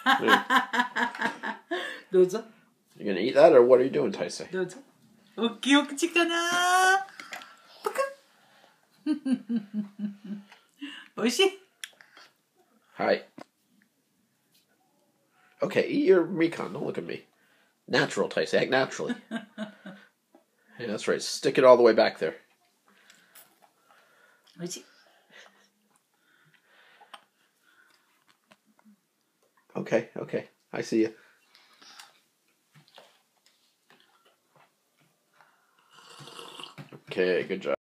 どうぞ。 You gonna eat that, or what are you doing, Taisei? どうぞ。おっきいお口かな。パクッ。おいしい。 Hi. Okay, eat your Mekon. Don't look at me. Natural, Taisei. Act naturally. Yeah, that's right. Stick it all the way back there. おいしい。 Okay, okay. I see you. Okay, good job.